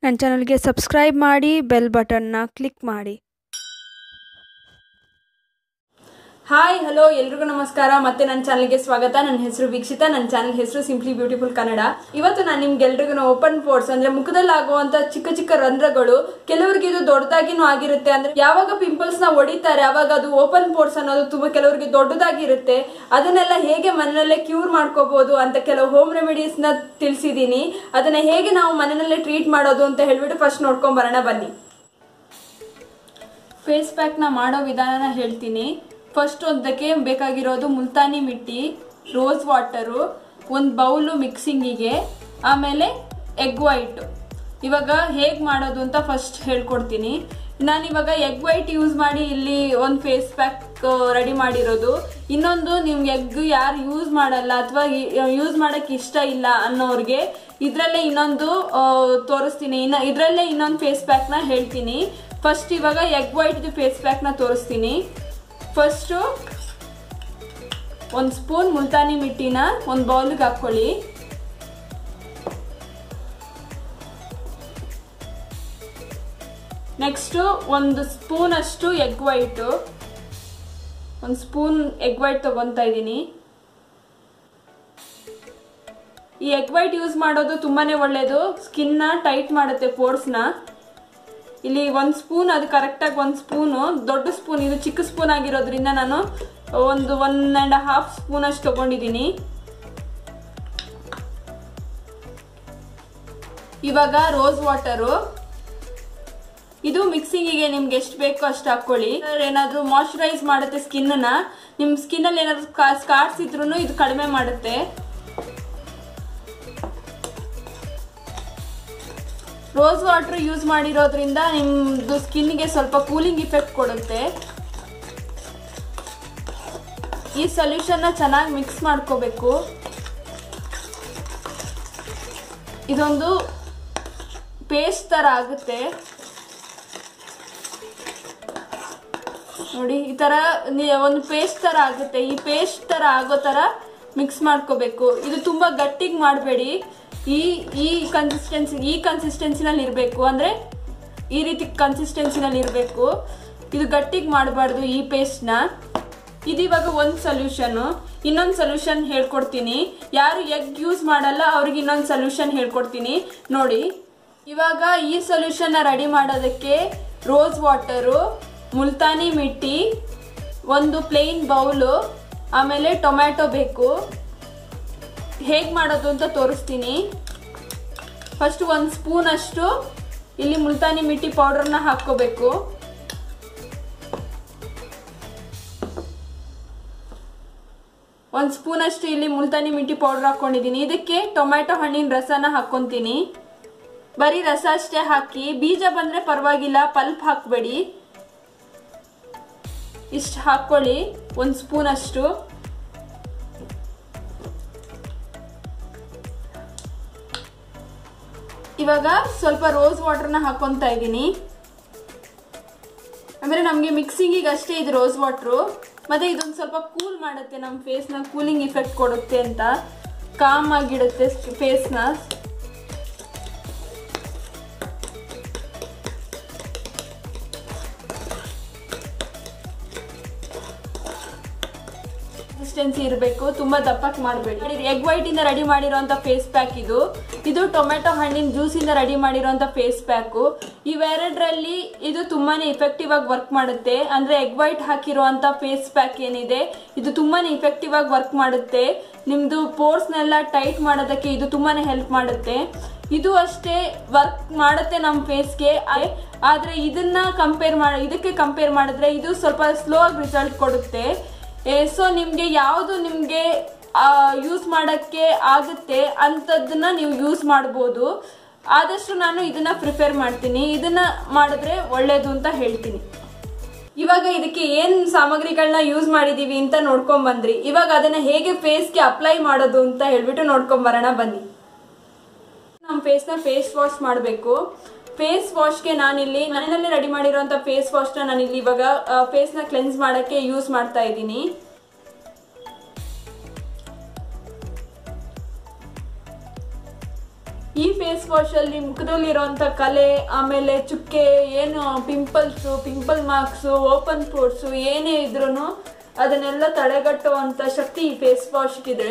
ನನ್ನ ಚಾನಲ್ಗೆ ಸಬ್ಸ್ಕ್ರೈಬ್ ಮಾಡಿ, ಬೆಲ್ ಬಟನ್ನ ಕ್ಲಿಕ್ ಮಾಡಿ. ಹಾಯ್ ಹಲೋ ಎಲ್ರಿಗೂ ನಮಸ್ಕಾರ. ಮತ್ತೆ ನನ್ನ ಚಾನಲ್ಗೆ ಸ್ವಾಗತ. ನನ್ನ ಹೆಸರು ವೀಕ್ಷಿತಾ. ನನ್ನ ಚಾನಲ್ ಹೆಸರು ಸಿಂಪ್ಲಿ ಬ್ಯೂಟಿಫುಲ್ ಕನ್ನಡ. ಇವತ್ತು ನಾನು ನಿಮ್ಗೆಲ್ರಿಗೂ ಓಪನ್ ಪೋರ್ಸ್ ಅಂದ್ರೆ ಮುಖದಲ್ಲಿ ಆಗುವಂತ ಚಿಕ್ಕ ಚಿಕ್ಕ ರಂಧ್ರಗಳು, ಕೆಲವರಿಗೆ ಇದು ದೊಡ್ಡದಾಗಿನೂ ಆಗಿರುತ್ತೆ. ಅಂದ್ರೆ ಯಾವಾಗ ಪಿಂಪಲ್ಸ್ ನ ಹೊಡಿತಾರೆ ಅವಾಗ ಅದು ಓಪನ್ ಪೋರ್ಸ್ ಅನ್ನೋದು ತುಂಬಾ ಕೆಲವರಿಗೆ ದೊಡ್ಡದಾಗಿರುತ್ತೆ. ಅದನ್ನೆಲ್ಲ ಹೇಗೆ ಮನೆಯಲ್ಲೇ ಕ್ಯೂರ್ ಮಾಡ್ಕೋಬಹುದು ಅಂತ ಕೆಲವು ಹೋಮ್ ರೆಮಿಡೀಸ್ ನ ತಿಳಿಸಿದೀನಿ. ಅದನ್ನ ಹೇಗೆ ನಾವು ಮನೆಯಲ್ಲೇ ಟ್ರೀಟ್ ಮಾಡೋದು ಅಂತ ಹೇಳ್ಬಿಟ್ಟು ಫಸ್ಟ್ ನೋಡ್ಕೊಂಡ್ ಬರೋಣ ಬನ್ನಿ. ಫೇಸ್ ಪ್ಯಾಕ್ ನ ಮಾಡೋ ವಿಧಾನನ ಹೇಳ್ತೀನಿ. ಫಸ್ಟ್ ಒಂದಕ್ಕೆ ಬೇಕಾಗಿರೋದು ಮುಲ್ತಾನಿ ಮಿಟ್ಟಿ, ರೋಸ್ ವಾಟರು, ಒಂದು ಬೌಲು ಮಿಕ್ಸಿಂಗಿಗೆ, ಆಮೇಲೆ ಎಗ್ ವೈಟ್. ಇವಾಗ ಹೇಗೆ ಮಾಡೋದು ಅಂತ ಫಸ್ಟ್ ಹೇಳ್ಕೊಡ್ತೀನಿ. ನಾನಿವಾಗ ಎಗ್ ವೈಟ್ ಯೂಸ್ ಮಾಡಿ ಇಲ್ಲಿ ಒಂದು ಫೇಸ್ ಪ್ಯಾಕ್ ರೆಡಿ ಮಾಡಿರೋದು. ಇನ್ನೊಂದು ನಿಮ್ಗೆ ಎಗ್ ಯಾರು ಯೂಸ್ ಮಾಡಲ್ಲ ಅಥವಾ ಯೂಸ್ ಮಾಡೋಕ್ಕೆ ಇಷ್ಟ ಇಲ್ಲ ಅನ್ನೋರಿಗೆ ಇದರಲ್ಲೇ ಇನ್ನೊಂದು ತೋರಿಸ್ತೀನಿ. ಇದರಲ್ಲೇ ಇನ್ನೊಂದು ಫೇಸ್ ಪ್ಯಾಕ್ನ ಹೇಳ್ತೀನಿ. ಫಸ್ಟ್ ಇವಾಗ ಎಗ್ ವೈಟ್ದು ಫೇಸ್ ಪ್ಯಾಕ್ನ ತೋರಿಸ್ತೀನಿ. ಫಸ್ಟು ಒಂದು ಸ್ಪೂನ್ ಮುಲ್ತಾನಿ ಮಿಟ್ಟಿನ ಒಂದು ಬೌಲ್ಗೆ ಹಾಕ್ಕೊಳ್ಳಿ. ನೆಕ್ಸ್ಟು ಒಂದು ಸ್ಪೂನ್ ಅಷ್ಟು ಎಗ್ ವೈಟು, ಒಂದು ಸ್ಪೂನ್ ಎಗ್ ವೈಟ್ ತಗೊತಾ ಇದ್ದೀನಿ. ಈ ಎಗ್ ವೈಟ್ ಯೂಸ್ ಮಾಡೋದು ತುಂಬಾನೇ ಒಳ್ಳೆಯದು. ಸ್ಕಿನ್ನ ಟೈಟ್ ಮಾಡುತ್ತೆ, ಪೋರ್ಸ್ನ. ಇಲ್ಲಿ ಒಂದು ಸ್ಪೂನ್, ಅದು ಕರೆಕ್ಟಾಗಿ ಒಂದು ಸ್ಪೂನು, ದೊಡ್ಡ ಸ್ಪೂನ್, ಇದು ಚಿಕ್ಕ ಸ್ಪೂನ್ ಆಗಿರೋದ್ರಿಂದ ನಾನು ಒಂದು 1.5 ಸ್ಪೂನ್ ಅಷ್ಟು ತಗೊಂಡಿದ್ದೀನಿ. ಇವಾಗ ರೋಸ್ ವಾಟರು, ಇದು ಮಿಕ್ಸಿಂಗಿಗೆ ನಿಮ್ಗೆ ಎಷ್ಟು ಬೇಕೋ ಅಷ್ಟು ಹಾಕೊಳ್ಳಿ. ಏನಾದರೂ ಮಾಯ್ಶ್ಚರೈಸ್ ಮಾಡುತ್ತೆ ಸ್ಕಿನ್ನ. ನಿಮ್ಮ ಸ್ಕಿನ್ನಲ್ಲಿ ಏನಾದರೂ ಸ್ಕಾರ್ಸ್ ಇದ್ರೂ ಇದು ಕಡಿಮೆ ಮಾಡುತ್ತೆ. ರೋಸ್ ವಾಟರ್ ಯೂಸ್ ಮಾಡಿರೋದ್ರಿಂದ ನಿಮ್ಮದು ಸ್ಕಿನ್ಗೆ ಸ್ವಲ್ಪ ಕೂಲಿಂಗ್ ಇಫೆಕ್ಟ್ ಕೊಡುತ್ತೆ. ಈ ಸೊಲ್ಯೂಷನ್ನ ಚೆನ್ನಾಗಿ ಮಿಕ್ಸ್ ಮಾಡ್ಕೋಬೇಕು. ಇದೊಂದು ಪೇಸ್ಟ್ ಥರ ಆಗುತ್ತೆ ನೋಡಿ. ಈ ಥರ ಒಂದು ಪೇಸ್ಟ್ ಥರ ಆಗುತ್ತೆ. ಈ ಪೇಸ್ಟ್ ಥರ ಆಗೋ ಥರ ಮಿಕ್ಸ್ ಮಾಡ್ಕೋಬೇಕು. ಇದು ತುಂಬ ಗಟ್ಟಿಗೆ ಮಾಡಬೇಡಿ. ಈ ಕನ್ಸಿಸ್ಟೆನ್ಸಿನಲ್ಲಿ ಇರಬೇಕು. ಅಂದರೆ ಈ ರೀತಿ ಕನ್ಸಿಸ್ಟೆನ್ಸಿನಲ್ಲಿ ಇರಬೇಕು. ಇದು ಗಟ್ಟಿಗೆ ಮಾಡಬಾರ್ದು ಈ ಪೇಸ್ಟ್ನ. ಇದು ಇವಾಗ ಒಂದು ಸೊಲ್ಯೂಷನ್ನು. ಇನ್ನೊಂದು ಸೊಲ್ಯೂಷನ್ ಹೇಳ್ಕೊಡ್ತೀನಿ. ಯಾರು ಎಗ್ ಯೂಸ್ ಮಾಡಲ್ಲ ಅವ್ರಿಗೆ ಇನ್ನೊಂದು ಸೊಲ್ಯೂಷನ್ ಹೇಳ್ಕೊಡ್ತೀನಿ ನೋಡಿ. ಇವಾಗ ಈ ಸೊಲ್ಯೂಷನ್ನ ರೆಡಿ ಮಾಡೋದಕ್ಕೆ ರೋಸ್ ವಾಟರು, ಮುಲ್ತಾನಿ ಮಿಟ್ಟಿ, ಒಂದು ಪ್ಲೇನ್ ಬೌಲು, ಆಮೇಲೆ ಟೊಮ್ಯಾಟೊ ಬೇಕು. ಹೇಗೆ ಮಾಡೋದು ಅಂತ ತೋರಿಸ್ತೀನಿ. ಫಸ್ಟ್ ಒಂದು ಸ್ಪೂನ್ ಅಷ್ಟು ಇಲ್ಲಿ ಮುಲ್ತಾನಿ ಮಿಟ್ಟಿ ಪೌಡರ್ನ ಹಾಕ್ಕೋಬೇಕು. ಒಂದು ಸ್ಪೂನ್ ಅಷ್ಟು ಇಲ್ಲಿ ಮುಲ್ತಾನಿ ಮಿಟ್ಟಿ ಪೌಡರ್ ಹಾಕ್ಕೊಂಡಿದ್ದೀನಿ. ಇದಕ್ಕೆ ಟೊಮ್ಯಾಟೊ ಹಣ್ಣಿನ ರಸನ ಹಾಕ್ಕೊತೀನಿ. ಬರೀ ರಸ ಅಷ್ಟೇ ಹಾಕಿ, ಬೀಜ ಬಂದರೆ ಪರವಾಗಿಲ್ಲ, ಪಲ್ಪ್ ಹಾಕಬೇಡಿ. ಇಷ್ಟು ಹಾಕ್ಕೊಳ್ಳಿ, ಒಂದು ಸ್ಪೂನ್ ಅಷ್ಟು. ಇವಾಗ ಸ್ವಲ್ಪ ರೋಸ್ ವಾಟರ್ನ ಹಾಕೊತಾ ಇದ್ದೀನಿ. ಅಂದರೆ ನಮಗೆ ಮಿಕ್ಸಿಂಗಿಗೆ ಅಷ್ಟೇ ಇದು ರೋಸ್ ವಾಟ್ರು. ಮತ್ತು ಇದೊಂದು ಸ್ವಲ್ಪ ಕೂಲ್ ಮಾಡುತ್ತೆ, ನಮ್ಮ ಫೇಸ್ನ ಕೂಲಿಂಗ್ ಇಫೆಕ್ಟ್ ಕೊಡುತ್ತೆ ಅಂತ, ಕಾಮ್ ಆಗಿಡುತ್ತೆ ಫೇಸ್ನ. ಕನ್ಸಿಸ್ಟೆನ್ಸಿ ಇರಬೇಕು, ತುಂಬ ದಪ್ಪಕ್ಕೆ ಮಾಡಬೇಡಿ. ಎಗ್ ವೈಟಿಂದ ರೆಡಿ ಮಾಡಿರೋಂಥ ಫೇಸ್ ಪ್ಯಾಕ್ ಇದು. ಇದು ಟೊಮೆಟೊ ಹಣ್ಣಿನ ಜ್ಯೂಸಿಂದ ರೆಡಿ ಮಾಡಿರೋಂಥ ಫೇಸ್ ಪ್ಯಾಕು. ಇವೆರಡರಲ್ಲಿ ಇದು ತುಂಬಾ ಇಫೆಕ್ಟಿವ್ ಆಗಿ ವರ್ಕ್ ಮಾಡುತ್ತೆ. ಅಂದರೆ ಎಗ್ ವೈಟ್ ಹಾಕಿರೋಂಥ ಫೇಸ್ ಪ್ಯಾಕ್ ಏನಿದೆ ಇದು ತುಂಬಾ ಇಫೆಕ್ಟಿವ್ ಆಗಿ ವರ್ಕ್ ಮಾಡುತ್ತೆ. ನಿಮ್ಮದು ಪೋರ್ಸ್ನೆಲ್ಲ ಟೈಟ್ ಮಾಡೋದಕ್ಕೆ ಇದು ತುಂಬಾ ಹೆಲ್ಪ್ ಮಾಡುತ್ತೆ. ಇದು ಅಷ್ಟೇ ವರ್ಕ್ ಮಾಡುತ್ತೆ ನಮ್ಮ ಫೇಸ್ಗೆ. ಆದರೆ ಇದಕ್ಕೆ ಕಂಪೇರ್ ಮಾಡಿದ್ರೆ ಇದು ಸ್ವಲ್ಪ ಸ್ಲೋ ಆಗಿ ರಿಸಲ್ಟ್ ಕೊಡುತ್ತೆ. ಸೊ ನಿಮಗೆ ಯಾವುದು ನಿಮಗೆ ಯೂಸ್ ಮಾಡೋಕ್ಕೆ ಆಗುತ್ತೆ ಅಂಥದ್ದನ್ನ ನೀವು ಯೂಸ್ ಮಾಡ್ಬೋದು. ಆದಷ್ಟು ನಾನು ಇದನ್ನು ಪ್ರಿಫೇರ್ ಮಾಡ್ತೀನಿ. ಇದನ್ನು ಮಾಡಿದ್ರೆ ಒಳ್ಳೆಯದು ಅಂತ ಹೇಳ್ತೀನಿ. ಇವಾಗ ಇದಕ್ಕೆ ಏನು ಸಾಮಗ್ರಿಗಳನ್ನ ಯೂಸ್ ಮಾಡಿದ್ದೀವಿ ಅಂತ ನೋಡ್ಕೊಂಬಂದ್ರಿ. ಇವಾಗ ಅದನ್ನು ಹೇಗೆ ಫೇಸ್ಗೆ ಅಪ್ಲೈ ಮಾಡೋದು ಅಂತ ಹೇಳ್ಬಿಟ್ಟು ನೋಡ್ಕೊಂಬರೋಣ ಬನ್ನಿ. ನಮ್ಮ ಫೇಸ್ನ ಫೇಸ್ ವಾಶ್ ಮಾಡಬೇಕು. ಫೇಸ್ ವಾಶ್ಗೆ ನಾನಿಲ್ಲಿ ಮನೆಯಲ್ಲೇ ರೆಡಿ ಮಾಡಿರೋಂಥ ಫೇಸ್ ವಾಶ್ನ ನಾನಿಲ್ಲಿ ಇವಾಗ ಫೇಸ್ನ ಕ್ಲೆನ್ಸ್ ಮಾಡೋಕ್ಕೆ ಯೂಸ್ ಮಾಡ್ತಾ ಇದ್ದೀನಿ. ಈ ಫೇಸ್ ವಾಶಲ್ಲಿ ಮುಖದಲ್ಲಿರೋಂಥ ಕಲೆ, ಆಮೇಲೆ ಚುಕ್ಕೆ, ಏನು pimples, pimple marks, open pores ಏನೇ ಇದ್ರೂ ಅದನ್ನೆಲ್ಲ ತಡೆಗಟ್ಟುವಂಥ ಶಕ್ತಿ ಈ ಫೇಸ್ ವಾಶ್ಗಿದೆ.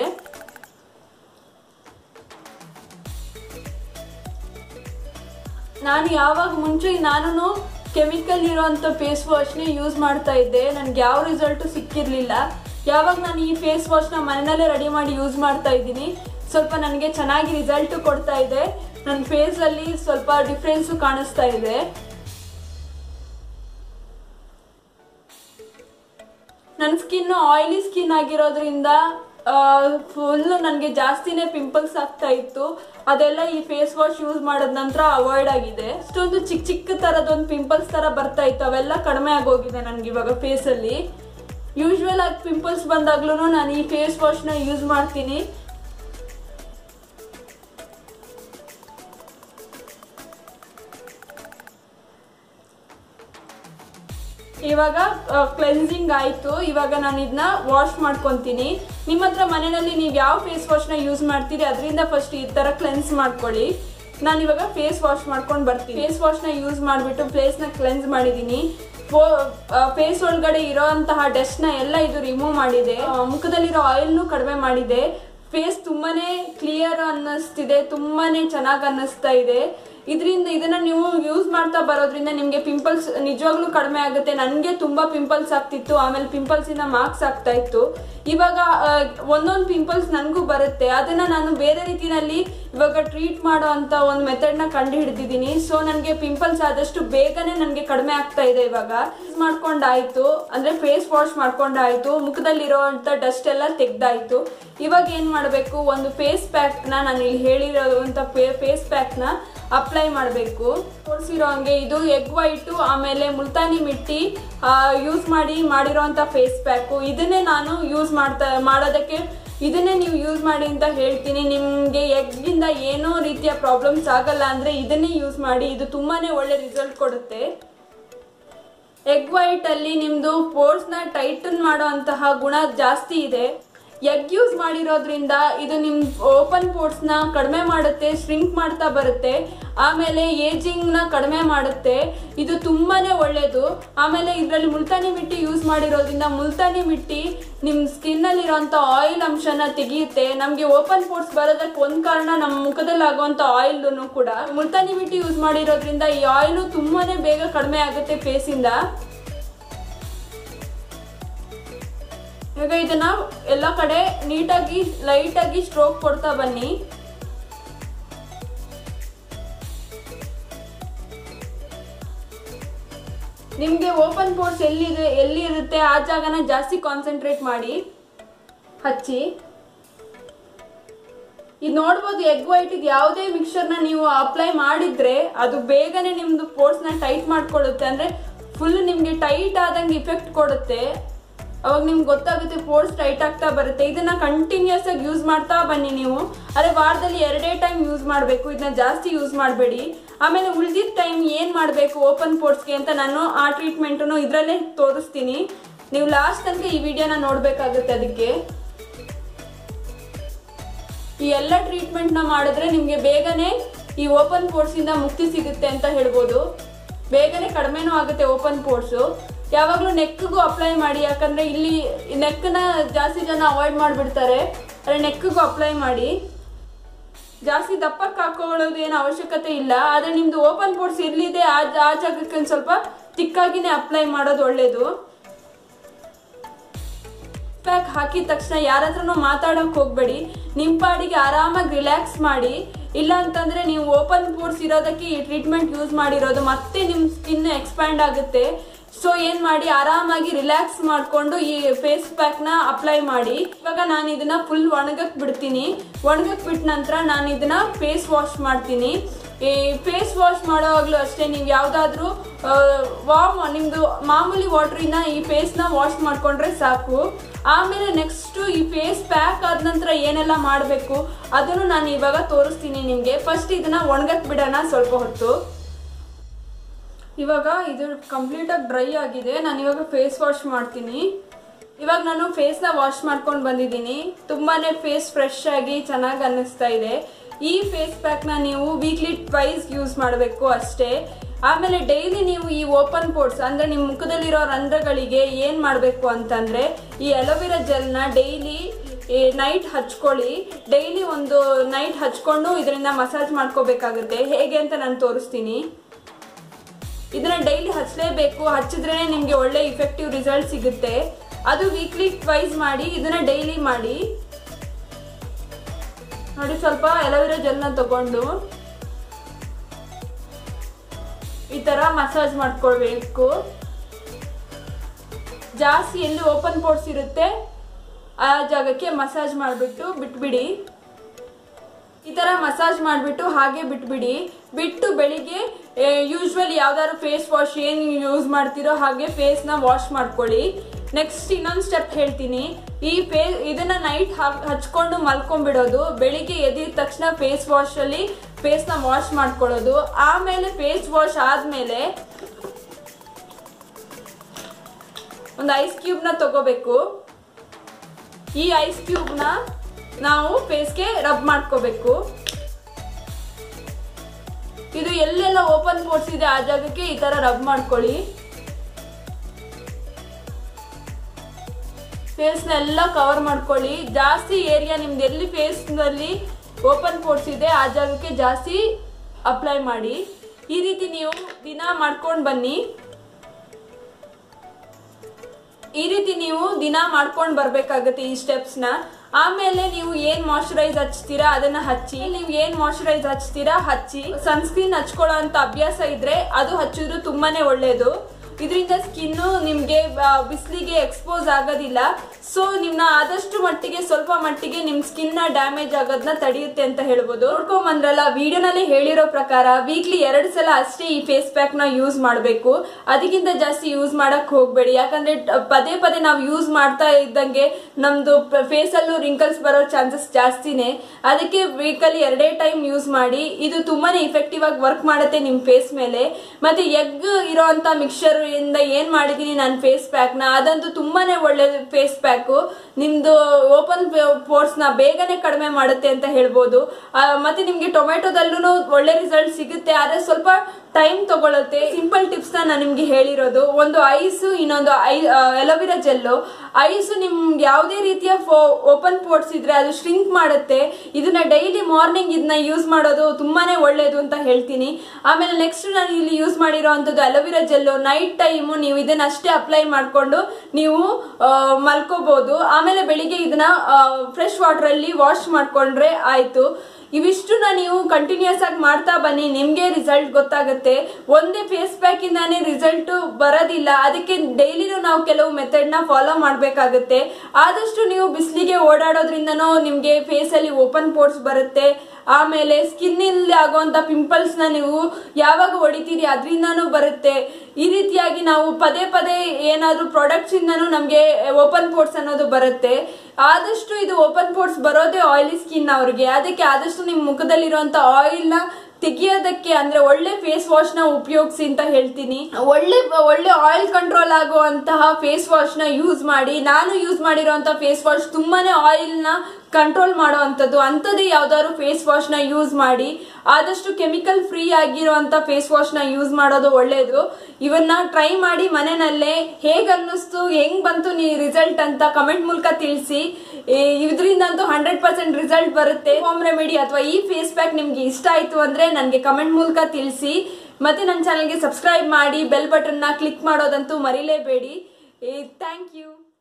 ನಾನು ಯಾವಾಗ ಮುಂಚೆ ನಾನು ಕೆಮಿಕಲ್ ಇರೋಂಥ ಫೇಸ್ ವಾಶ್ನೇ ಯೂಸ್ ಮಾಡ್ತಾ ಇದ್ದೆ. ನನಗೆ ಯಾವ ರಿಸಲ್ಟು ಸಿಕ್ಕಿರಲಿಲ್ಲ. ಯಾವಾಗ ನಾನು ಈ ಫೇಸ್ ವಾಶ್ನ ಮನೆಯಲ್ಲೇ ರೆಡಿ ಮಾಡಿ ಯೂಸ್ ಮಾಡ್ತಾ ಇದ್ದೀನಿ, ಸ್ವಲ್ಪ ನನಗೆ ಚೆನ್ನಾಗಿ ರಿಸಲ್ಟು ಕೊಡ್ತಾ ಇದೆ. ನನ್ನ ಫೇಸಲ್ಲಿ ಸ್ವಲ್ಪ ಡಿಫ್ರೆನ್ಸು ಕಾಣಿಸ್ತಾ ಇದೆ. ನನ್ನ ಸ್ಕಿನ್ನು ಆಯಿಲಿ ಸ್ಕಿನ್ ಆಗಿರೋದ್ರಿಂದ ಫುಲ್ಲು ನನಗೆ ಜಾಸ್ತಿನೇ ಪಿಂಪಲ್ಸ್ ಆಗ್ತಾ ಇತ್ತು. ಅದೆಲ್ಲ ಈ ಫೇಸ್ ವಾಶ್ ಯೂಸ್ ಮಾಡಿದ ನಂತರ ಅವಾಯ್ಡ್ ಆಗಿದೆ. ಅಷ್ಟೊಂದು ಚಿಕ್ಕ ಚಿಕ್ಕ ಥರದೊಂದು ಪಿಂಪಲ್ಸ್ ಥರ ಬರ್ತಾ ಇತ್ತು, ಅವೆಲ್ಲ ಕಡಿಮೆ ಆಗೋಗಿದೆ ನನಗೆ ಇವಾಗ ಫೇಸಲ್ಲಿ. ಯೂಶ್ವಲ್ ಆಗಿ ಪಿಂಪಲ್ಸ್ ಬಂದಾಗ್ಲೂ ನಾನು ಈ ಫೇಸ್ ವಾಶ್ನ ಯೂಸ್ ಮಾಡ್ತೀನಿ. ಇವಾಗ ಕ್ಲೆನ್ಸಿಂಗ್ ಆಯಿತು. ಇವಾಗ ನಾನು ಇದನ್ನ ವಾಶ್ ಮಾಡ್ಕೊತೀನಿ. ನಿಮ್ಮ ಹತ್ರ ಮನೆಯಲ್ಲಿ ನೀವು ಯಾವ ಫೇಸ್ ವಾಶ್ನ ಯೂಸ್ ಮಾಡ್ತೀರಿ ಅದರಿಂದ ಫಸ್ಟ್ ಈ ಥರ ಕ್ಲೆನ್ಸ್ ಮಾಡ್ಕೊಳ್ಳಿ. ನಾನು ಇವಾಗ ಫೇಸ್ ವಾಶ್ ಮಾಡ್ಕೊಂಡು ಬರ್ತೀನಿ. ಫೇಸ್ ವಾಶ್ನ ಯೂಸ್ ಮಾಡಿಬಿಟ್ಟು ಫೇಸ್ನ ಕ್ಲೆನ್ಸ್ ಮಾಡಿದ್ದೀನಿ. ಫೇಸ್ ಒಳಗಡೆ ಇರೋಂತಹ ಡಸ್ಟ್ನ ಎಲ್ಲ ಇದು ರಿಮೂವ್ ಮಾಡಿದೆ. ಮುಖದಲ್ಲಿರೋ ಆಯಿಲ್ನು ಕಡಿಮೆ ಮಾಡಿದೆ. ಫೇಸ್ ತುಂಬಾ ಕ್ಲಿಯರ್ ಅನ್ನಿಸ್ತಿದೆ, ತುಂಬಾ ಚೆನ್ನಾಗಿ ಅನ್ನಿಸ್ತಾ ಇದೆ. ಇದನ್ನ ನೀವು ಯೂಸ್ ಮಾಡ್ತಾ ಬರೋದ್ರಿಂದ ನಿಮಗೆ ಪಿಂಪಲ್ಸ್ ನಿಜವಾಗ್ಲೂ ಕಡಿಮೆ ಆಗುತ್ತೆ. ನನಗೆ ತುಂಬ ಪಿಂಪಲ್ಸ್ ಆಗ್ತಿತ್ತು, ಆಮೇಲೆ ಪಿಂಪಲ್ಸಿಂದ ಮಾರ್ಕ್ಸ್ ಆಗ್ತಾ ಇತ್ತು. ಇವಾಗ ಒಂದೊಂದು ಪಿಂಪಲ್ಸ್ ನನಗೂ ಬರುತ್ತೆ. ಅದನ್ನ ನಾನು ಬೇರೆ ರೀತಿಯಲ್ಲಿ ಇವಾಗ ಟ್ರೀಟ್ ಮಾಡೋ ಅಂತ ಒಂದು ಮೆಥಡ್ನ ಕಂಡು ಹಿಡಿದಿದ್ದೀನಿ. ಸೊ ನನಗೆ ಪಿಂಪಲ್ಸ್ ಆದಷ್ಟು ಬೇಗನೆ ನನಗೆ ಕಡಿಮೆ ಆಗ್ತಾ ಇದೆ. ಇವಾಗ ಯೂಸ್ ಮಾಡ್ಕೊಂಡಾಯ್ತು, ಅಂದರೆ ಫೇಸ್ ವಾಶ್ ಮಾಡ್ಕೊಂಡಾಯ್ತು, ಮುಖದಲ್ಲಿರೋವಂಥ ಡಸ್ಟ್ ಎಲ್ಲ ತೆಗ್ದಾಯ್ತು. ಇವಾಗ ಏನು ಮಾಡಬೇಕು, ಒಂದು ಫೇಸ್ ಪ್ಯಾಕ್ನ, ನಾನು ಇಲ್ಲಿ ಹೇಳಿರೋವಂಥ ಫೇಸ್ ಪ್ಯಾಕ್ನ ಅಪ್ಲೈ ಮಾಡಬೇಕು. ತೋರಿಸಿರೋ ಹಂಗೆ ಇದು ಎಗ್ ವೈಟು ಆಮೇಲೆ ಮುಲ್ತಾನಿ ಮಿಟ್ಟಿ ಯೂಸ್ ಮಾಡಿರೋವಂಥ ಫೇಸ್ ಪ್ಯಾಕು. ಇದನ್ನೇ ನಾನು ಯೂಸ್ ಮಾಡೋದಕ್ಕೆ ಇದನ್ನೇ ನೀವು ಯೂಸ್ ಮಾಡಿ ಅಂತ ಹೇಳ್ತೀನಿ. ನಿಮಗೆ ಎಗ್ಗಿಂದ ಏನೋ ರೀತಿಯ ಪ್ರಾಬ್ಲಮ್ಸ್ ಆಗಲ್ಲ ಅಂದರೆ ಇದನ್ನೇ ಯೂಸ್ ಮಾಡಿ. ಇದು ತುಂಬಾ ಒಳ್ಳೆ ರಿಸಲ್ಟ್ ಕೊಡುತ್ತೆ. ಎಗ್ ವೈಟಲ್ಲಿ ನಿಮ್ಮದು ಪೋರ್ಸ್ನ ಟೈಟನ್ ಮಾಡೋ ಅಂತಹ ಗುಣ ಜಾಸ್ತಿ ಇದೆ. ಎಗ್ ಯೂಸ್ ಮಾಡಿರೋದ್ರಿಂದ ಇದು ನಿಮ್ಮ ಓಪನ್ ಪೋರ್ಟ್ಸ್ನ ಕಡಿಮೆ ಮಾಡುತ್ತೆ, ಸ್ಟ್ರಿಂಕ್ ಮಾಡ್ತಾ ಬರುತ್ತೆ. ಆಮೇಲೆ ಏಜಿಂಗ್ನ ಕಡಿಮೆ ಮಾಡುತ್ತೆ. ಇದು ತುಂಬಾ ಒಳ್ಳೆಯದು. ಆಮೇಲೆ ಇದರಲ್ಲಿ ಮುಲ್ತಾನಿ ಮಿಟ್ಟಿ ಯೂಸ್ ಮಾಡಿರೋದ್ರಿಂದ ಮುಲ್ತಾನಿ ಮಿಟ್ಟಿ ನಿಮ್ಮ ಸ್ಕಿನ್ನಲ್ಲಿರೋಂಥ ಆಯಿಲ್ ಅಂಶನ ತೆಗೆಯುತ್ತೆ. ನಮಗೆ ಓಪನ್ ಪೋರ್ಟ್ಸ್ ಬರೋದಕ್ಕೆ ಒಂದು ಕಾರಣ ನಮ್ಮ ಮುಖದಲ್ಲಿ ಆಗುವಂಥ ಆಯಿಲ್ನು ಕೂಡ. ಮುಲ್ತಾನಿ ಮಿಟ್ಟಿ ಯೂಸ್ ಮಾಡಿರೋದ್ರಿಂದ ಈ ಆಯಿಲು ತುಂಬಾ ಬೇಗ ಕಡಿಮೆ ಆಗುತ್ತೆ ಫೇಸಿಂದ. ಈಗ ಇದನ್ನ ಎಲ್ಲ ಕಡೆ ನೀಟಾಗಿ ಲೈಟಾಗಿ ಸ್ಟ್ರೋಕ್ ಕೊಡ್ತಾ ಬನ್ನಿ. ನಿಮಗೆ ಓಪನ್ ಪೋರ್ಟ್ಸ್ ಎಲ್ಲಿ ಇರುತ್ತೆ ಆ ಜಾಗನ ಜಾಸ್ತಿ ಕಾನ್ಸಂಟ್ರೇಟ್ ಮಾಡಿ ಹಚ್ಚಿ. ಇದು ನೋಡ್ಬೋದು, ಎಗ್ ವೈಟ್ ಇದು ಯಾವುದೇ ಮಿಕ್ಸ್ಚರ್ನ ನೀವು ಅಪ್ಲೈ ಮಾಡಿದ್ರೆ ಅದು ಬೇಗನೆ ನಿಮ್ದು ಪೋರ್ಟ್ಸ್ನ ಟೈಟ್ ಮಾಡ್ಕೊಳ್ಳುತ್ತೆ. ಅಂದರೆ ಫುಲ್ ನಿಮಗೆ ಟೈಟ್ ಆದಂಗೆ ಇಫೆಕ್ಟ್ ಕೊಡುತ್ತೆ. ಅವಾಗ ನಿಮ್ಗೆ ಗೊತ್ತಾಗುತ್ತೆ ಪೋರ್ಸ್ ಟೈಟ್ ಆಗ್ತಾ ಬರುತ್ತೆ. ಇದನ್ನ ಕಂಟಿನ್ಯೂಸ್ ಆಗಿ ಯೂಸ್ ಮಾಡ್ತಾ ಬನ್ನಿ ನೀವು. ಅದೇ ವಾರದಲ್ಲಿ 2 ಟೈಮ್ ಯೂಸ್ ಮಾಡಬೇಕು, ಇದನ್ನ ಜಾಸ್ತಿ ಯೂಸ್ ಮಾಡಬೇಡಿ. ಆಮೇಲೆ ಉಳಿದಿದ್ದ ಟೈಮ್ ಏನು ಮಾಡಬೇಕು ಓಪನ್ ಪೋರ್ಟ್ಸ್ಗೆ ಅಂತ ನಾನು ಆ ಟ್ರೀಟ್ಮೆಂಟನ್ನು ಇದರಲ್ಲೇ ತೋರಿಸ್ತೀನಿ. ನೀವು ಲಾಸ್ಟ್ ತನಕ ಈ ವಿಡಿಯೋನ ನೋಡಬೇಕಾಗುತ್ತೆ. ಅದಕ್ಕೆ ಈ ಎಲ್ಲ ಟ್ರೀಟ್ಮೆಂಟ್ನ ಮಾಡಿದ್ರೆ ನಿಮಗೆ ಬೇಗನೆ ಈ ಓಪನ್ ಪೋರ್ಟ್ಸಿಂದ ಮುಕ್ತಿ ಸಿಗುತ್ತೆ ಅಂತ ಹೇಳ್ಬೋದು. ಬೇಗನೆ ಕಡಿಮೆನೂ ಆಗುತ್ತೆ ಓಪನ್ ಪೋರ್ಟ್ಸು. ಯಾವಾಗಲೂ ನೆಕ್ಗೂ ಅಪ್ಲೈ ಮಾಡಿ, ಯಾಕಂದರೆ ಇಲ್ಲಿ ನೆಕ್ಕನ್ನ ಜಾಸ್ತಿ ಜನ ಅವಾಯ್ಡ್ ಮಾಡಿಬಿಡ್ತಾರೆ. ಆದರೆ ನೆಕ್ಗೂ ಅಪ್ಲೈ ಮಾಡಿ. ಜಾಸ್ತಿ ದಪ್ಪಕ್ಕೆ ಹಾಕೊಳ್ಳೋದು ಏನು ಅವಶ್ಯಕತೆ ಇಲ್ಲ. ಆದರೆ ನಿಮ್ಮದು ಓಪನ್ ಪೋರ್ಟ್ಸ್ ಎಲ್ಲಿದೆ ಆ ಜಾಗಕ್ಕೆ ಒಂದು ಸ್ವಲ್ಪ ತಿಕ್ಕಾಗಿನೇ ಅಪ್ಲೈ ಮಾಡೋದು ಒಳ್ಳೆಯದು. ಪ್ಯಾಕ್ ಹಾಕಿದ ತಕ್ಷಣ ಯಾರ ಹತ್ರನೂ ಮಾತಾಡೋಕೆ ಹೋಗಬೇಡಿ. ನಿಮ್ಮ ಪಾಡಿಗೆ ಆರಾಮಾಗಿ ರಿಲ್ಯಾಕ್ಸ್ ಮಾಡಿ. ಇಲ್ಲ ಅಂತಂದರೆ ನೀವು ಓಪನ್ ಪೋರ್ಟ್ಸ್ ಇರೋದಕ್ಕೆ ಈ ಟ್ರೀಟ್ಮೆಂಟ್ ಯೂಸ್ ಮಾಡಿರೋದು, ಮತ್ತೆ ನಿಮ್ಮ ಸ್ಕಿನ್ ಎಕ್ಸ್ಪ್ಯಾಂಡ್ ಆಗುತ್ತೆ. ಸೊ ಏನು ಮಾಡಿ, ಆರಾಮಾಗಿ ರಿಲ್ಯಾಕ್ಸ್ ಮಾಡಿಕೊಂಡು ಈ ಫೇಸ್ ಪ್ಯಾಕ್ನ ಅಪ್ಲೈ ಮಾಡಿ. ಇವಾಗ ನಾನು ಇದನ್ನ ಫುಲ್ ಒಣಗಕ್ಕೆ ಬಿಡ್ತೀನಿ. ಒಣಗಕ್ಕೆ ಬಿಟ್ಟ ನಂತರ ನಾನು ಇದನ್ನ ಫೇಸ್ ವಾಶ್ ಮಾಡ್ತೀನಿ. ಈ ಫೇಸ್ ವಾಶ್ ಮಾಡೋವಾಗಲೂ ಅಷ್ಟೇ, ನೀವು ಯಾವುದಾದ್ರೂ ನಿಮ್ಮದು ಮಾಮೂಲಿ ವಾಟ್ರಿಂದ ಈ ಫೇಸ್ನ ವಾಶ್ ಮಾಡಿಕೊಂಡ್ರೆ ಸಾಕು. ಆಮೇಲೆ ನೆಕ್ಸ್ಟು ಈ ಫೇಸ್ ಪ್ಯಾಕ್ ಆದ ನಂತರ ಏನೆಲ್ಲ ಮಾಡಬೇಕು ಅದನ್ನು ನಾನು ಇವಾಗ ತೋರಿಸ್ತೀನಿ ನಿಮಗೆ. ಫಸ್ಟ್ ಇದನ್ನು ಒಣಗಕ್ಕೆ ಬಿಡೋಣ ಸ್ವಲ್ಪ ಹೊತ್ತು. ಇವಾಗ ಇದು ಕಂಪ್ಲೀಟಾಗಿ ಡ್ರೈ ಆಗಿದೆ. ನಾನು ಇವಾಗ ಫೇಸ್ ವಾಶ್ ಮಾಡ್ತೀನಿ. ಇವಾಗ ನಾನು ಫೇಸ್ನ ವಾಶ್ ಮಾಡ್ಕೊಂಡು ಬಂದಿದ್ದೀನಿ. ತುಂಬಾ ಫೇಸ್ ಫ್ರೆಶ್ ಆಗಿ ಚೆನ್ನಾಗಿ ಅನ್ನಿಸ್ತಾ ಇದೆ. ಈ ಫೇಸ್ ಪ್ಯಾಕ್ನ ನೀವು ವೀಕ್ಲಿ ಟ್ವೈಸ್ ಯೂಸ್ ಮಾಡಬೇಕು ಅಷ್ಟೇ. ಆಮೇಲೆ ಡೈಲಿ ನೀವು ಈ ಓಪನ್ ಪೋರ್ಟ್ಸ್ ಅಂದರೆ ನಿಮ್ಮ ಮುಖದಲ್ಲಿರೋ ರಂಧ್ರಗಳಿಗೆ ಏನು ಮಾಡಬೇಕು ಅಂತಂದರೆ ಈ ಅಲೋವೆರಾ ಜೆಲ್ನ ಡೈಲಿ ನೈಟ್ ಹಚ್ಕೊಳ್ಳಿ. ಡೈಲಿ ಒಂದು ನೈಟ್ ಹಚ್ಕೊಂಡು ಇದರಿಂದ ಮಸಾಜ್ ಮಾಡ್ಕೋಬೇಕಾಗುತ್ತೆ. ಹೇಗೆ ಅಂತ ನಾನು ತೋರಿಸ್ತೀನಿ. ಇದನ್ನ ಡೈಲಿ ಹಚ್ಚಲೇಬೇಕು, ಹಚ್ಚಿದ್ರೇ ನಿಮಗೆ ಒಳ್ಳೆ ಇಫೆಕ್ಟಿವ್ ರಿಸಲ್ಟ್ ಸಿಗುತ್ತೆ. ಅದು ವೀಕ್ಲಿ ಟ್ವೈಸ್ ಮಾಡಿ, ಇದನ್ನ ಡೈಲಿ ಮಾಡಿ. ನೋಡಿ, ಸ್ವಲ್ಪ ಅಲೋವೆರಾ ಜೆಲ್ನ ತಗೊಂಡು ಈ ತರ ಮಸಾಜ್ ಮಾಡ್ಕೊಳ್ಬೇಕು. ಜಾಸ್ತಿ ಎಲ್ಲಿ ಓಪನ್ ಪೋರ್ಟ್ಸ್ ಇರುತ್ತೆ ಆ ಜಾಗಕ್ಕೆ ಮಸಾಜ್ ಮಾಡಿಬಿಟ್ಟು ಬಿಟ್ಬಿಡಿ. ಈ ತರ ಮಸಾಜ್ ಮಾಡಿಬಿಟ್ಟು ಹಾಗೆ ಬಿಟ್ಬಿಡಿ. ಬಿಟ್ಟು ಬೆಳಿಗ್ಗೆ ಯೂಶ್ವಲಿ ಯಾವ್ದಾದ್ರು ಫೇಸ್ ವಾಶ್ ಏನು ಯೂಸ್ ಮಾಡ್ತೀರೋ ಹಾಗೆ ಫೇಸ್ನ ವಾಶ್ ಮಾಡ್ಕೊಳ್ಳಿ. ನೆಕ್ಸ್ಟ್ ಇನ್ನೊಂದು ಸ್ಟೆಪ್ ಹೇಳ್ತೀನಿ. ಇದನ್ನ ನೈಟ್ ಹಚ್ಕೊಂಡು ಮಲ್ಕೊಂಡ್ಬಿಡೋದು. ಬೆಳಿಗ್ಗೆ ಎದ್ದಿದ ತಕ್ಷಣ ಫೇಸ್ ವಾಶ್ ಅಲ್ಲಿ ಫೇಸ್ನ ವಾಶ್ ಮಾಡ್ಕೊಳ್ಳೋದು. ಆಮೇಲೆ ಫೇಸ್ ವಾಶ್ ಆದ್ಮೇಲೆ ಒಂದು ಐಸ್ ಕ್ಯೂಬ್ನ ತಗೋಬೇಕು. ಈ ಐಸ್ ಕ್ಯೂಬ್ನ ನಾವು ಫೇಸ್ಗೆ ರಬ್ ಮಾಡ್ಕೋಬೇಕು. ಇದು ಎಲ್ಲೆಲ್ಲ ಓಪನ್ ಪೋರ್ಟ್ಸ್ ಇದೆ ಆ ಜಾಗಕ್ಕೆ ಈ ತರ ರಬ್ ಮಾಡ್ಕೊಳ್ಳಿ. ಫೇಸ್ನೆಲ್ಲ ಕವರ್ ಮಾಡ್ಕೊಳ್ಳಿ. ಜಾಸ್ತಿ ಏರಿಯಾ ನಿಮ್ದು ಎಲ್ಲಿ ಫೇಸ್ನಲ್ಲಿ ಓಪನ್ ಪೋರ್ಟ್ಸ್ ಇದೆ ಆ ಜಾಗಕ್ಕೆ ಜಾಸ್ತಿ ಅಪ್ಲೈ ಮಾಡಿ. ಈ ರೀತಿ ನೀವು ದಿನ ಮಾಡ್ಕೊಂಡು ಬನ್ನಿ. ಈ ರೀತಿ ನೀವು ದಿನ ಮಾಡ್ಕೊಂಡು ಬರ್ಬೇಕಾಗತ್ತೆ ಈ ಸ್ಟೆಪ್ಸ್ನ. ಆಮೇಲೆ ನೀವು ಏನ್ ಮಾಯಶ್ಚರೈಸ್ ಹಚ್ತೀರಾ ಅದನ್ನ ಹಚ್ಚಿ. ನೀವು ಏನ್ ಮಾಯಶ್ಚರೈಸ್ ಹಚ್ತೀರಾ ಹಚ್ಚಿ. ಸನ್ಸ್ಕ್ರೀನ್ ಹಚ್ಕೊಳ್ಳೋ ಅಂತ ಅಭ್ಯಾಸ ಇದ್ರೆ ಅದು ಹಚ್ಚಿದ್ರು ತುಂಬಾನೇ ಒಳ್ಳೇದು. ಇದರಿಂದ ಸ್ಕಿನ್ನು ನಿಮ್ಗೆ ಬಿಸಿಲಿಗೆ ಎಕ್ಸ್ಪೋಸ್ ಆಗೋದಿಲ್ಲ. ಸೊ ನಿಮ್ನ ಆದಷ್ಟು ಮಟ್ಟಿಗೆ ಸ್ವಲ್ಪ ಮಟ್ಟಿಗೆ ನಿಮ್ ಸ್ಕಿನ್ ನ ಡ್ಯಾಮೇಜ್ ಆಗೋದನ್ನ ತಡೆಯುತ್ತೆ ಅಂತ ಹೇಳ್ಬೋದು. ನೋಡ್ಕೊಂಡ್ ಬಂದ್ರಲ್ಲ, ವಿಡಿಯೋನಲ್ಲಿ ಹೇಳಿರೋ ಪ್ರಕಾರ ವೀಕ್ಲಿ 2 ಸಲ ಅಷ್ಟೇ ಈ ಫೇಸ್ ಪ್ಯಾಕ್ ನ ಯೂಸ್ ಮಾಡಬೇಕು. ಅದಕ್ಕಿಂತ ಜಾಸ್ತಿ ಯೂಸ್ ಮಾಡಕ್ ಹೋಗ್ಬೇಡಿ. ಯಾಕಂದ್ರೆ ಪದೇ ಪದೇ ನಾವು ಯೂಸ್ ಮಾಡ್ತಾ ಇದ್ದಂಗೆ ನಮ್ದು ಫೇಸ್ ಅಲ್ಲೂ ರಿಂಕಲ್ಸ್ ಬರೋ ಚಾನ್ಸಸ್ ಜಾಸ್ತಿನೇ. ಅದಕ್ಕೆ ವೀಕಲ್ಲಿ 2 ಟೈಮ್ ಯೂಸ್ ಮಾಡಿ. ಇದು ತುಂಬಾನೇ ಇಫೆಕ್ಟಿವ್ ಆಗಿ ವರ್ಕ್ ಮಾಡುತ್ತೆ ನಿಮ್ ಫೇಸ್ ಮೇಲೆ. ಮತ್ತೆ ಎಗ್ ಇರೋ ಅಂತ ಮಿಕ್ಸ್ಚರ್ ಇಂದ ಏನ್ ಮಾಡಿದೀನಿ ನಾನು ಫೇಸ್ ಪ್ಯಾಕ್ ನ, ಅದಂತೂ ತುಂಬಾನೇ ಒಳ್ಳೆ ಫೇಸ್ ಪ್ಯಾಕ್. ನಿಮ್ದು ಓಪನ್ ಪೋರ್ಟ್ಸ್ ನ ಬೇಗನೆ ಕಡಿಮೆ ಮಾಡುತ್ತೆ ಅಂತ ಹೇಳ್ಬೋದು. ಮತ್ತೆ ನಿಮ್ಗೆ ಟೊಮೆಟೊದಲ್ಲೂ ಒಳ್ಳೆ ರಿಸಲ್ಟ್ ಸಿಗುತ್ತೆ. ಆದ್ರೆ ಸ್ವಲ್ಪ ಟೈಮ್ ತಗೊಳುತ್ತೆ. ಸಿಂಪಲ್ ಟಿಪ್ಸ್ ನಾನು ನಿಮ್ಗೆ ಹೇಳಿರೋದು. ಒಂದು ಐಸ್, ಇನ್ನೊಂದು ಅಲೋವೆರಾ ಜೆಲ್ಲು. ಐಸ್ ನಿಮ್ಗೆ ಯಾವುದೇ ರೀತಿಯ ಓಪನ್ ಪೋರ್ಟ್ಸ್ ಇದ್ರೆ ಅದು ಶ್ರಿಂಕ್ ಮಾಡುತ್ತೆ. ಇದನ್ನ ಡೈಲಿ ಮಾರ್ನಿಂಗ್ ಇದನ್ನ ಯೂಸ್ ಮಾಡೋದು ತುಂಬಾನೇ ಒಳ್ಳೇದು ಅಂತ ಹೇಳ್ತೀನಿ. ಆಮೇಲೆ ನೆಕ್ಸ್ಟ್ ನಾನು ಇಲ್ಲಿ ಯೂಸ್ ಮಾಡಿರೋ ಅಂಥದ್ದು ಅಲೋವೆರಾ ಜೆಲ್ಲು. ನೈಟ್ ಟೈಮು ನೀವು ಇದನ್ನ ಅಷ್ಟೇ ಅಪ್ಲೈ ಮಾಡ್ಕೊಂಡು ನೀವು ಮಲ್ಕೋಬಹುದು. ಆಮೇಲೆ ಬೆಳಿಗ್ಗೆ ಇದನ್ನ ಫ್ರೆಶ್ ವಾಟರ್ ಅಲ್ಲಿ ವಾಶ್ ಮಾಡ್ಕೊಂಡ್ರೆ ಆಯ್ತು. ಇವಿಷ್ಟನ್ನ ನೀವು ಕಂಟಿನ್ಯೂಸ್ ಆಗಿ ಮಾಡ್ತಾ ಬನ್ನಿ, ನಿಮ್ಗೆ ರಿಸಲ್ಟ್ ಗೊತ್ತಾಗುತ್ತೆ. ಒಂದೇ ಫೇಸ್ ಪ್ಯಾಕ್ ಇಂದಾನೇ ರಿಸಲ್ಟ್ ಬರೋದಿಲ್ಲ. ಅದಕ್ಕೆ ಡೈಲಿನೂ ನಾವು ಕೆಲವು ಮೆಥಡ್ ನ ಫಾಲೋ ಮಾಡ್ಬೇಕಾಗುತ್ತೆ. ಆದಷ್ಟು ನೀವು ಬಿಸಿಲಿಗೆ ಓಡಾಡೋದ್ರಿಂದನೂ ನಿಮ್ಗೆ ಫೇಸ್ ಅಲ್ಲಿ ಓಪನ್ ಪೋರ್ಟ್ಸ್ ಬರುತ್ತೆ. ಆಮೇಲೆ ಸ್ಕಿನ್ ಇಲ್ಲಿ ಆಗುವಂತ ಪಿಂಪಲ್ಸ್ ನ ನೀವು ಯಾವಾಗ ಹೊಡಿತೀರಿ ಅದರಿಂದಾನು ಬರುತ್ತೆ. ಈ ರೀತಿಯಾಗಿ ನಾವು ಪದೇ ಪದೇ ಏನಾದ್ರೂ ಪ್ರಾಡಕ್ಟ್ಸ್ ಇಂದಾನು ನಮ್ಗೆ ಓಪನ್ ಪೋರ್ಟ್ಸ್ ಅನ್ನೋದು ಬರುತ್ತೆ. ಆದಷ್ಟು ಇದು ಓಪನ್ ಪೋರ್ಟ್ಸ್ ಬರೋದೇ ಆಯಿಲಿ ಸ್ಕಿನ್ ಅವ್ರಿಗೆ. ಅದಕ್ಕೆ ಆದಷ್ಟು ನಿಮ್ ಮುಖದಲ್ಲಿರುವಂತ ಆಯಿಲ್ ನ ತೆಗಿಯೋದಕ್ಕೆ ಅಂದ್ರೆ ಒಳ್ಳೆ ಫೇಸ್ ವಾಶ್ ನ ಉಪಯೋಗಿಸಿ ಅಂತ ಹೇಳ್ತೀನಿ. ಒಳ್ಳೆ ಆಯಿಲ್ ಕಂಟ್ರೋಲ್ ಆಗುವಂತಹ ಫೇಸ್ ವಾಶ್ ನ ಯೂಸ್ ಮಾಡಿ. ನಾನು ಯೂಸ್ ಮಾಡಿರುವಂತ ಫೇಸ್ ವಾಶ್ ತುಂಬಾನೇ ಆಯಿಲ್ ನ ಕಂಟ್ರೋಲ್ ಮಾಡುವಂಥದ್ದು. ಅಂಥದ್ದೇ ಯಾವ್ದಾದ್ರು ಫೇಸ್ ವಾಶ್ ನ ಯೂಸ್ ಮಾಡಿ. ಆದಷ್ಟು ಕೆಮಿಕಲ್ ಫ್ರೀ ಆಗಿರುವಂತ ಫೇಸ್ ವಾಶ್ ನ ಯೂಸ್ ಮಾಡೋದು ಒಳ್ಳೇದು. ಇವನ್ನ ಟ್ರೈ ಮಾಡಿ ಮನೆಯಲ್ಲೇ. ಹೇಗ್ ಅನ್ನಿಸ್ತು, ಹೆಂಗ್ ಬಂತು ರಿಸಲ್ಟ್ ಅಂತ ಕಮೆಂಟ್ ಮೂಲಕ ತಿಳಿಸಿ. ಇದರಿಂದಂತೂ 100% ರಿಸಲ್ಟ್ ಬರುತ್ತೆ. ಹೋಮ್ ರೆಮಿಡಿ ಅಥವಾ ಈ ಫೇಸ್ ಪ್ಯಾಕ್ ನಿಮ್ಗೆ ಇಷ್ಟ ಆಯ್ತು ಅಂದ್ರೆ ನನಗೆ ಕಮೆಂಟ್ ಮೂಲಕ ತಿಳಿಸಿ. ಮತ್ತೆ ನನ್ನ ಚಾನಲ್ಗೆ ಸಬ್ಸ್ಕ್ರೈಬ್ ಮಾಡಿ, ಬೆಲ್ ಬಟನ್ ನ ಕ್ಲಿಕ್ ಮಾಡೋದಂತೂ ಮರಿಲೇಬೇಡಿ. Thank you.